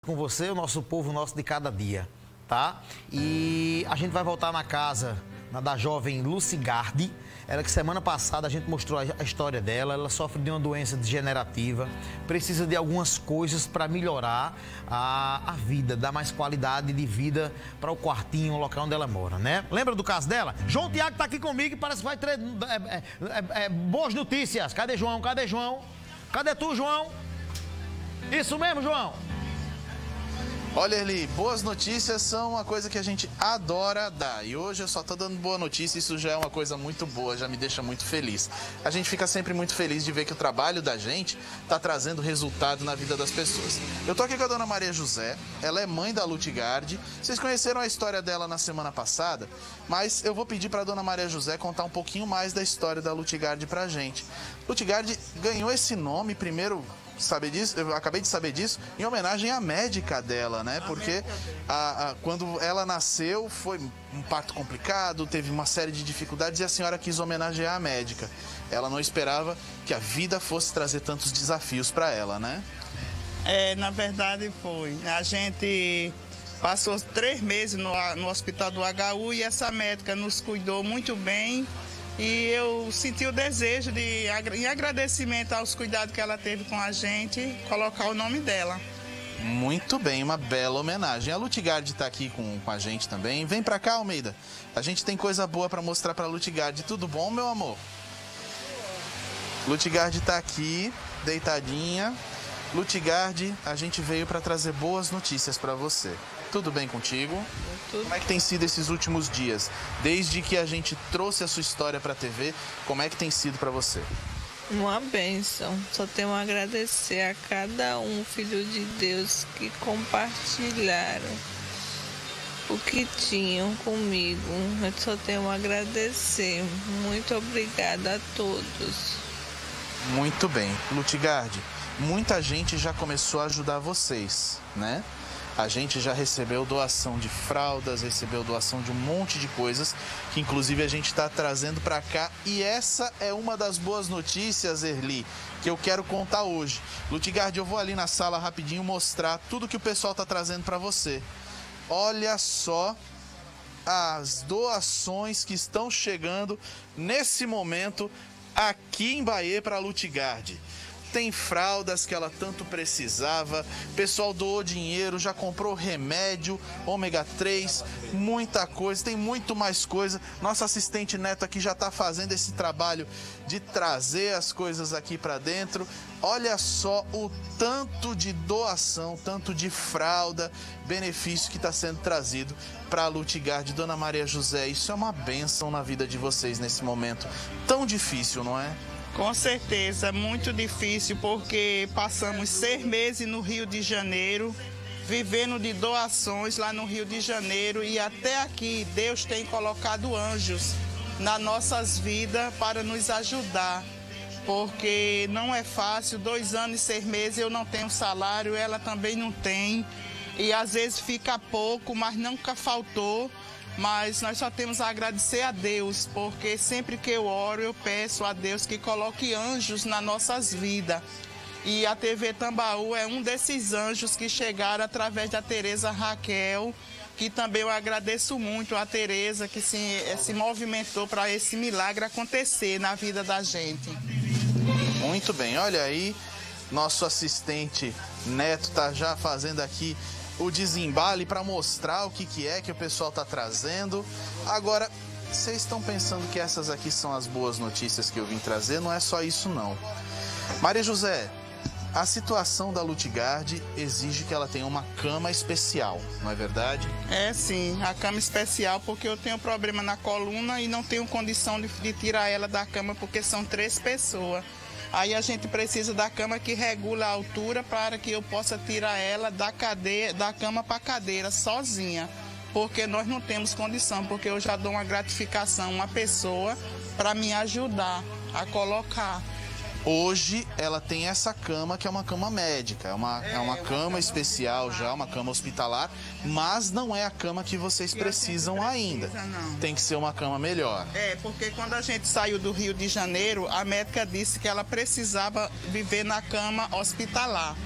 Com você, o nosso povo, o nosso de cada dia, tá? E a gente vai voltar na casa da jovem Lucigarde. Ela que semana passada a gente mostrou a história dela. Ela sofre de uma doença degenerativa, precisa de algumas coisas para melhorar a vida, dar mais qualidade de vida para o quartinho, o local onde ela mora, né? Lembra do caso dela? João Tiago tá aqui comigo e parece que vai ter boas notícias. Cadê João? Cadê João? Cadê tu, João? Isso mesmo, João? Olha, Erli, boas notícias são uma coisa que a gente adora dar. E hoje eu só tô dando boa notícia, isso já é uma coisa muito boa, já me deixa muito feliz. A gente fica sempre muito feliz de ver que o trabalho da gente tá trazendo resultado na vida das pessoas. Eu tô aqui com a dona Maria José, ela é mãe da Lucigarde. Vocês conheceram a história dela na semana passada, mas eu vou pedir pra dona Maria José contar um pouquinho mais da história da Lucigarde pra gente. Lucigarde ganhou esse nome primeiro... Saber disso, eu acabei de saber disso, em homenagem à médica dela, né? Porque quando ela nasceu foi um parto complicado, teve uma série de dificuldades e a senhora quis homenagear a médica. Ela não esperava que a vida fosse trazer tantos desafios para ela, né? Na verdade foi. A gente passou 3 meses no hospital do HU e essa médica nos cuidou muito bem. E eu senti o desejo de, em agradecimento aos cuidados que ela teve com a gente, colocar o nome dela. Muito bem, uma bela homenagem. A Lucigarde está aqui com a gente também. Vem pra cá, Almeida. A gente tem coisa boa para mostrar pra Lucigarde. Tudo bom, meu amor? Lucigarde está aqui, deitadinha. Lucigarde, a gente veio para trazer boas notícias para você. Tudo bem contigo? Tudo. Como é que tem sido esses últimos dias? Desde que a gente trouxe a sua história para a TV, como é que tem sido para você? Uma bênção. Só tenho a agradecer a cada um, filho de Deus, que compartilharam o que tinham comigo. Eu só tenho a agradecer. Muito obrigada a todos. Muito bem. Lucigarde, muita gente já começou a ajudar vocês, né? A gente já recebeu doação de fraldas, recebeu doação de um monte de coisas, que inclusive a gente está trazendo para cá. E essa é uma das boas notícias, Erli, que eu quero contar hoje. Lucigarde, eu vou ali na sala rapidinho mostrar tudo que o pessoal está trazendo para você. Olha só as doações que estão chegando nesse momento aqui em Bahia para a Lucigarde. Tem fraldas que ela tanto precisava, o pessoal doou dinheiro, já comprou remédio, ômega 3, muita coisa, tem muito mais coisa. Nossa assistente Neto aqui já está fazendo esse trabalho de trazer as coisas aqui para dentro. Olha só o tanto de doação, tanto de fralda, benefício que está sendo trazido para a Lucigarde. Dona Maria José, isso é uma bênção na vida de vocês nesse momento tão difícil, não é? Com certeza, muito difícil, porque passamos 6 meses no Rio de Janeiro, vivendo de doações lá no Rio de Janeiro, e até aqui Deus tem colocado anjos nas nossas vidas para nos ajudar, porque não é fácil. 2 anos e 6 meses eu não tenho salário, ela também não tem, e às vezes fica pouco, mas nunca faltou. Mas nós só temos a agradecer a Deus, porque sempre que eu oro, eu peço a Deus que coloque anjos nas nossas vidas. E a TV Tambaú é um desses anjos que chegaram através da Tereza Raquel, que também eu agradeço muito a Tereza, que se movimentou para esse milagre acontecer na vida da gente. Muito bem, olha aí, nosso assistente Neto está já fazendo aqui o desembale para mostrar o que é que o pessoal está trazendo. Agora, vocês estão pensando que essas aqui são as boas notícias que eu vim trazer? Não é só isso, não. Maria José, a situação da Lucigarde exige que ela tenha uma cama especial, não é verdade? É sim, a cama especial, porque eu tenho problema na coluna e não tenho condição de tirar ela da cama, porque são 3 pessoas. Aí a gente precisa da cama que regula a altura para que eu possa tirar ela da cama para a cadeira sozinha, porque nós não temos condição, porque eu já dou uma gratificação a uma pessoa para me ajudar a colocar. Hoje ela tem essa cama que é uma cama médica, é uma cama especial já, uma cama hospitalar, mas não é a cama que vocês precisam ainda. Tem que ser uma cama melhor. Porque quando a gente saiu do Rio de Janeiro, a médica disse que ela precisava viver na cama hospitalar.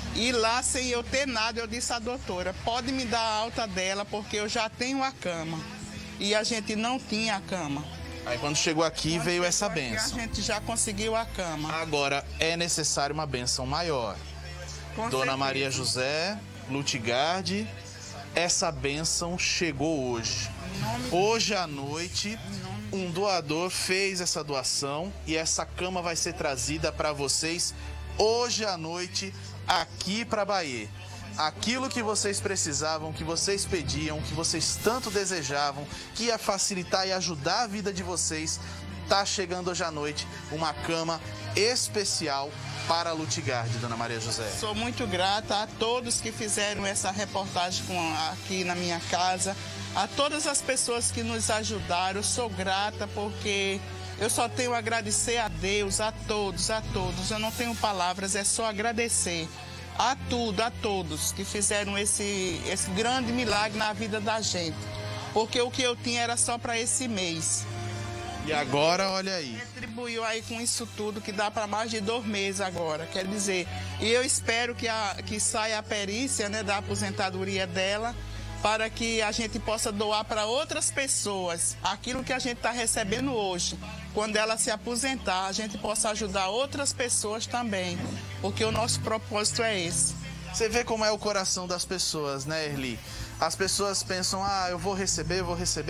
E lá, sem eu ter nada, eu disse à doutora, pode me dar a alta dela, porque eu já tenho a cama. E a gente não tinha a cama. Aí quando chegou aqui, veio essa bênção. A gente já conseguiu a cama. Agora, é necessário uma bênção maior. Com Dona certeza. Maria José, Lutigardi, essa bênção chegou hoje. Hoje à noite, um doador fez essa doação e essa cama vai ser trazida para vocês hoje à noite aqui para Bahia. Aquilo que vocês precisavam, que vocês pediam, que vocês tanto desejavam, que ia facilitar e ajudar a vida de vocês, tá chegando hoje à noite uma cama especial para a Lutigardi, Dona Maria José. Sou muito grata a todos que fizeram essa reportagem aqui na minha casa, a todas as pessoas que nos ajudaram. Eu sou grata porque eu só tenho a agradecer a Deus, a todos. Eu não tenho palavras, é só agradecer a todos que fizeram esse grande milagre na vida da gente. Porque o que eu tinha era só para esse mês. E agora, olha aí. Retribuiu aí com isso tudo, que dá para mais de 2 meses agora, quer dizer. E eu espero que saia a perícia, né, da aposentadoria dela, para que a gente possa doar para outras pessoas aquilo que a gente está recebendo hoje. Quando ela se aposentar, a gente possa ajudar outras pessoas também, porque o nosso propósito é esse. Você vê como é o coração das pessoas, né, Erli? As pessoas pensam, eu vou receber.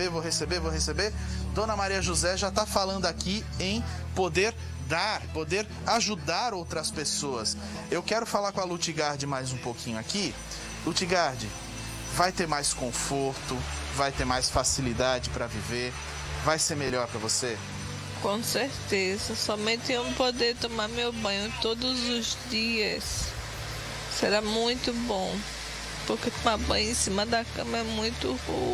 Dona Maria José já está falando aqui em poder dar, poder ajudar outras pessoas. Eu quero falar com a Lutigardi mais um pouquinho aqui. Lutigardi, vai ter mais conforto, vai ter mais facilidade para viver, vai ser melhor para você? Com certeza, somente eu poder tomar meu banho todos os dias será muito bom, porque tomar banho em cima da cama é muito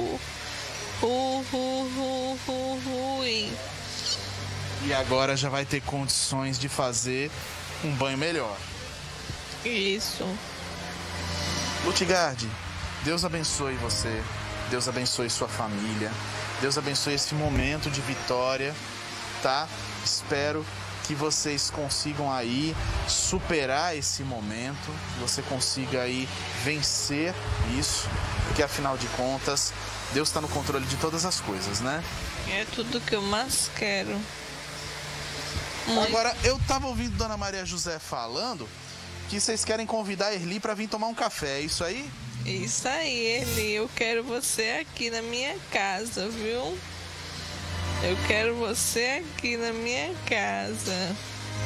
ruim. E agora já vai ter condições de fazer um banho melhor. Isso. Lutigardi, Deus abençoe você, Deus abençoe sua família, Deus abençoe esse momento de vitória, tá? Espero que vocês consigam aí superar esse momento, que você consiga aí vencer isso, porque afinal de contas, Deus está no controle de todas as coisas, né? É tudo que eu mais quero. Agora, eu tava ouvindo Dona Maria José falando que vocês querem convidar a Erli para vir tomar um café, é isso aí? Isso aí, Erli, eu quero você aqui na minha casa, viu? Eu quero você aqui na minha casa.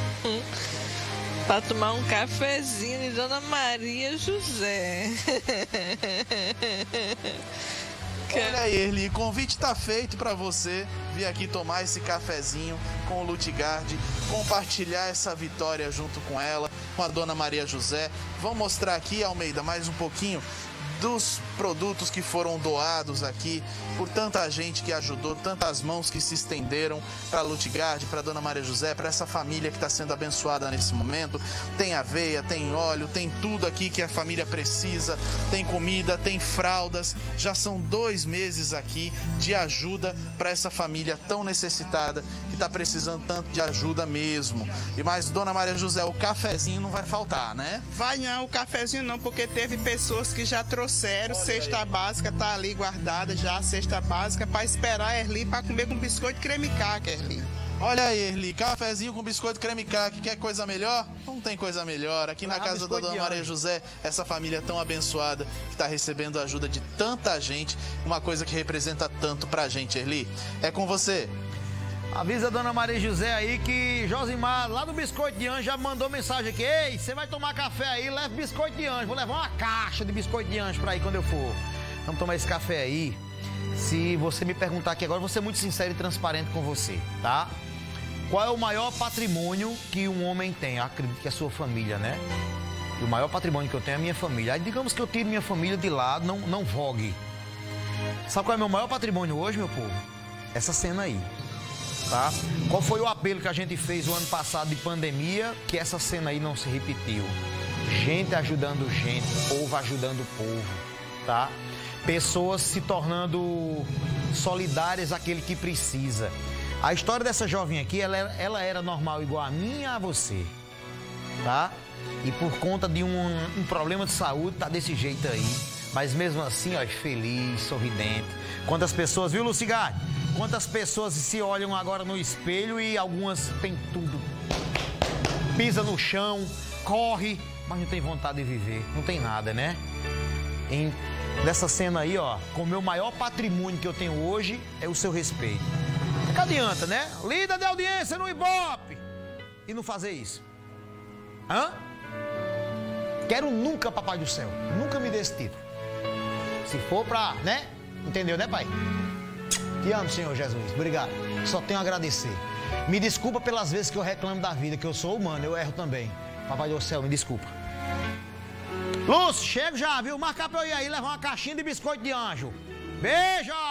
Para tomar um cafezinho de Dona Maria José. Olha aí, Erli, o convite tá feito para você vir aqui tomar esse cafezinho com o Lutigardi, compartilhar essa vitória junto com ela, com a Dona Maria José. Vamos mostrar aqui, Almeida, mais um pouquinho dos produtos que foram doados aqui por tanta gente que ajudou, tantas mãos que se estenderam para Lutigardi, para Dona Maria José, para essa família que está sendo abençoada nesse momento. Tem aveia, tem óleo, tem tudo aqui que a família precisa, tem comida, tem fraldas. Já são 2 meses aqui de ajuda para essa família tão necessitada que está precisando tanto de ajuda mesmo. E mais, Dona Maria José, o cafezinho não vai faltar, né? Vai não, o cafezinho não, porque teve pessoas que já trouxeram cesta básica, tá ali guardada já a cesta básica para esperar a Erli para comer com biscoito creme caca, Erli. Olha aí, Erli, cafezinho com biscoito creme caca, quer coisa melhor? Não tem coisa melhor. Aqui na casa da Dona Maria José, essa família tão abençoada que está recebendo a ajuda de tanta gente, uma coisa que representa tanto pra gente, Erli. É com você. Avisa a Dona Maria José aí que Josimar, lá do Biscoito de Anjo, já mandou mensagem aqui. Ei, você vai tomar café aí, leva biscoito de anjo. Vou levar uma caixa de biscoito de anjo pra aí quando eu for. Vamos tomar esse café aí. Se você me perguntar aqui agora, eu vou ser muito sincero e transparente com você, tá? Qual é o maior patrimônio que um homem tem? Eu acredito que é a sua família, né? E o maior patrimônio que eu tenho é a minha família. Aí digamos que eu tiro minha família de lado, não vogue. Sabe qual é o meu maior patrimônio hoje, meu povo? Essa cena aí. Tá? Qual foi o apelo que a gente fez o ano passado de pandemia, que essa cena aí não se repetiu? Gente ajudando gente, povo ajudando o povo, tá? Pessoas se tornando solidárias àquele que precisa. A história dessa jovem aqui, ela era normal igual a mim e a você, tá? E por conta de um problema de saúde, tá desse jeito aí. Mas mesmo assim, ó, feliz, sorridente. Quantas pessoas, viu, Lucigar? Quantas pessoas se olham agora no espelho e algumas têm tudo. Pisa no chão, corre, mas não tem vontade de viver. Não tem nada, né? Nessa cena aí, ó, com o meu maior patrimônio que eu tenho hoje é o seu respeito. O que adianta, né? Líder de audiência no Ibope e não fazer isso. Hã? Quero nunca, papai do céu, nunca me dê esse título. Se for pra, né? Entendeu, né, pai? Te amo, Senhor Jesus. Obrigado. Só tenho a agradecer. Me desculpa pelas vezes que eu reclamo da vida, que eu sou humano, eu erro também. Papai do céu, me desculpa. Lúcio, chego já, viu? Marcar pra eu ir aí, levar uma caixinha de biscoito de anjo. Beijo!